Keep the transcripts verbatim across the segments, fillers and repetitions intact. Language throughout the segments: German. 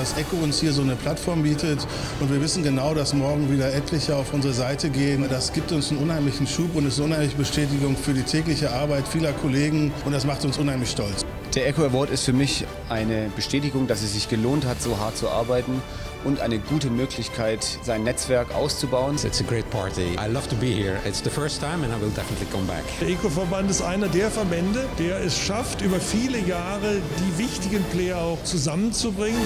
dass ECHO uns hier so eine Plattform bietet. Und wir wissen genau, dass morgen wieder etliche auf unsere Seite gehen. Das gibt uns einen unheimlichen Schub und ist eine unheimliche Bestätigung für die tägliche Arbeit vieler Kollegen. Und das macht uns unheimlich stolz. Der ECHO Award ist für mich eine Bestätigung, dass es sich gelohnt hat, so hart zu arbeiten und eine gute Möglichkeit, sein Netzwerk auszubauen. It's a great party. I love to be here. It's the first time and I will definitely come back. Der ECHO-Verband ist einer der Verbände, der es schafft, über viele Jahre die wichtigen Player auch zusammenzubringen.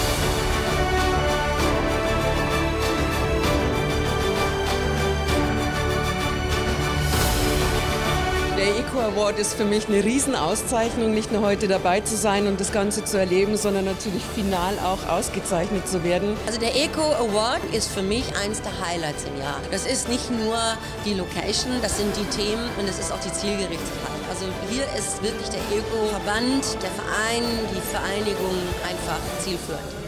Der ECHO Award ist für mich eine Riesenauszeichnung, nicht nur heute dabei zu sein und das Ganze zu erleben, sondern natürlich final auch ausgezeichnet zu werden. Also der ECHO Award ist für mich eins der Highlights im Jahr. Das ist nicht nur die Location, das sind die Themen und es ist auch die Zielgerichtetheit. Also hier ist wirklich der ECHO-Verband, der Verein, die Vereinigung einfach zielführend.